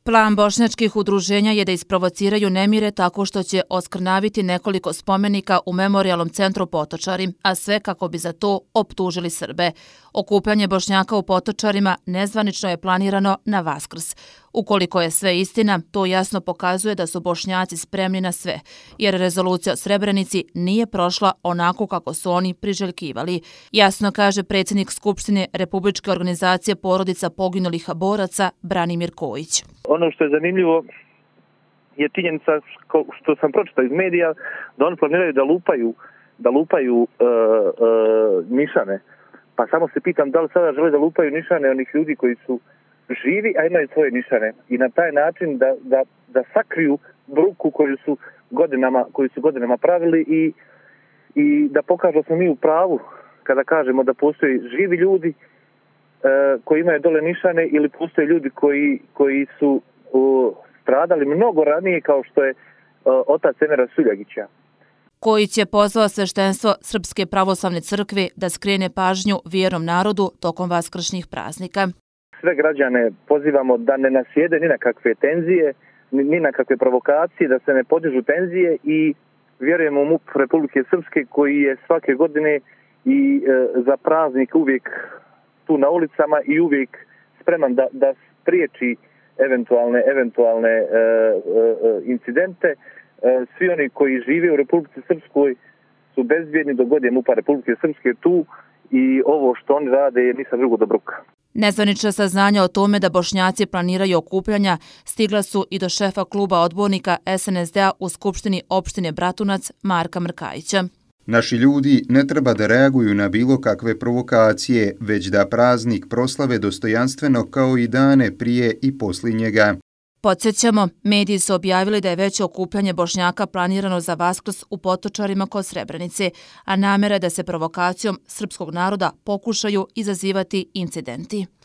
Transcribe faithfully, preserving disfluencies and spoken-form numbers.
Plan bošnjačkih udruženja je da isprovociraju nemire tako što će oskrnaviti nekoliko spomenika u memorijalnom centru Potočari, a sve kako bi za to optužili Srbe. Okupljanje Bošnjaka u Potočarima nezvanično je planirano na Vaskrs. Ukoliko je sve istina, to jasno pokazuje da su Bošnjaci spremni na sve, jer rezolucija o Srebrenici nije prošla onako kako su oni priželjkivali. Jasno kaže predsjednik Skupštine Republičke organizacije porodica poginulih boraca Branimir Kojić. Ono što je zanimljivo je činjenica što sam pročitao iz medija da oni planiraju da lupaju, da lupaju uh, uh, nišane. Pa samo se pitam da li sada žele da lupaju nišane onih ljudi koji su živi, a imaju svoje nišane. I na taj način da, da, da sakriju bruku koju su godinama, koju su godinama pravili i, i da pokažu da smo mi u pravu kada kažemo da postoje živi ljudi koji imaju dole nišane ili postoje ljudi koji, koji su uh, stradali mnogo ranije kao što je uh, otac Emira Suljagića. Kojić je pozvao sveštenstvo Srpske pravoslavne crkve da skrene pažnju vjernom narodu tokom vaskršnjih praznika. Sve građane pozivamo da ne nasjede ni na kakve tenzije, ni na kakve provokacije, da se ne podižu tenzije i vjerujemo u MUP Republike Srpske koji je svake godine i uh, za praznik uvijek tu na ulicama i uvijek spreman da, da spriječi eventualne, eventualne uh, uh, incidente. Uh, svi oni koji žive u Republici Srpskoj su bezbjedni dok god je MUP Republike Srpske tu i ovo što oni rade je ništa drugo do bruka. Nezvanična saznanja o tome da Bošnjaci planiraju okupljanja stigla su i do šefa kluba odbornika S N S D-a u Skupštini opštine Bratunac Marka Mrkajića. Naši ljudi ne treba da reaguju na bilo kakve provokacije, već da praznik proslave dostojanstveno kao i dane prije i poslije njega. Podsjećamo, mediji su objavili da je već okupljanje Bošnjaka planirano za Vaskrs u Potočarima kod Srebrenice, a namera je da se provokacijom srpskog naroda pokušaju izazivati incidenti.